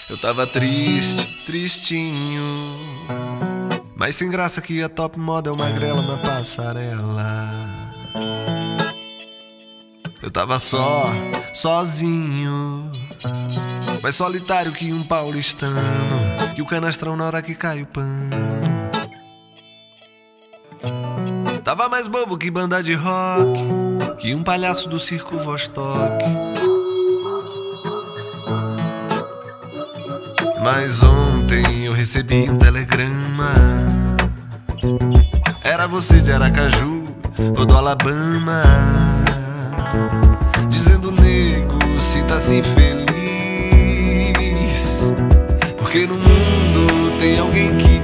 Eu tava triste, tristinho, mas sem graça que a top model magrela na passarela. Eu tava sozinho, mais solitário que um paulistano, que o canastrão na hora que cai o pano. Tava mais bobo que banda de rock, que um palhaço do circo Vostok. Mas ontem eu recebi um telegrama. Era você de Aracaju ou do Alabama, dizendo: nego, sinta-se feliz, porque no mundo tem alguém que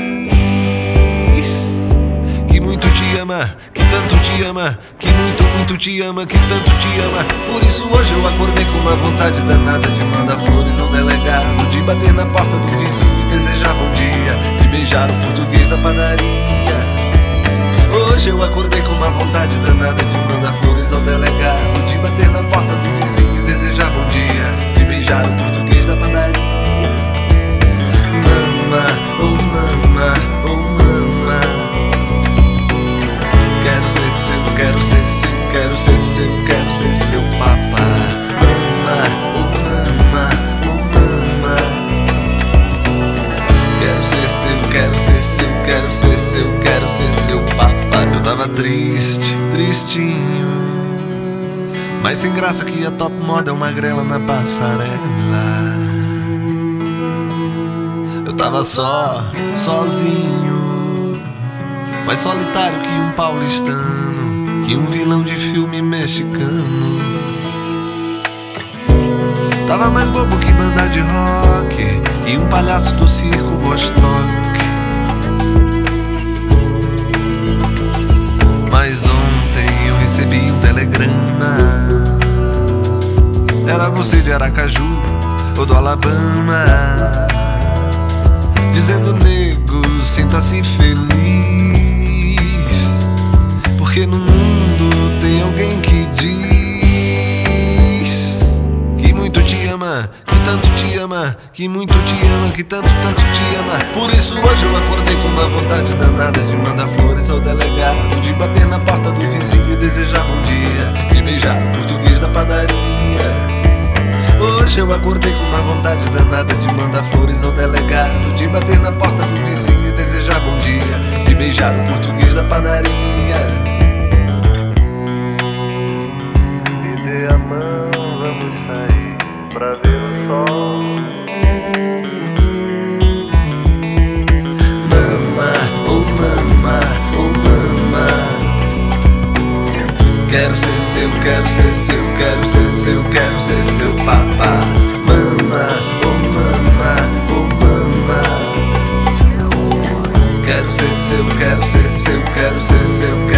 diz que muito te ama, que tanto te ama, que muito, muito te ama, que tanto te ama. Por isso hoje eu acordei com uma vontade danada de mandar flores ao delegado, de bater na porta do vizinho e desejar bom dia, de beijar o português da padaria. Hoje eu acordei com uma vontade danada de mandar flores ao delegado, de bater na porta do vizinho e desejar bom dia, de beijar o português da padaria. Mama, oh mama, oh mama, quero ser seu, quero ser seu, quero ser seu, quero ser seu papá. Mama, oh mama, oh mama, quero ser seu, quero ser seu, quero ser seu, quero ser seu papá. Eu tava triste, tristinho, mas sem graça que a top model magrela na passarela. Eu tava sozinho, mais solitário que um paulistano, que um vilão de filme mexicano. Tava mais bobo que banda de rock, e um palhaço do circo Vostok. Mas ontem eu recebi um telegrama. Era você de Aracaju ou do Alabama, dizendo: nego, sinta-se feliz, porque no mundo tem alguém que diz que muito te ama, que tanto te ama, que muito te ama, que tanto, tanto te ama. Por isso hoje eu acordei com uma vontade danada de mandar flores ao delegado, de bater na porta do vizinho e desejar bom dia, de beijar o português da padaria. Hoje eu acordei com uma vontade danada de mandar flores ao delegado, de bater na porta do vizinho e desejar bom dia, de beijar o português da padaria. Me dê a mão, vamos sair pra ver o sol. Mama, oh mama, oh mama, quero ser seu, quero ser seu, quero ser seu, quero ser seu papá. Mama, oh mama, oh mama, quero ser seu, quero ser seu, quero ser seu,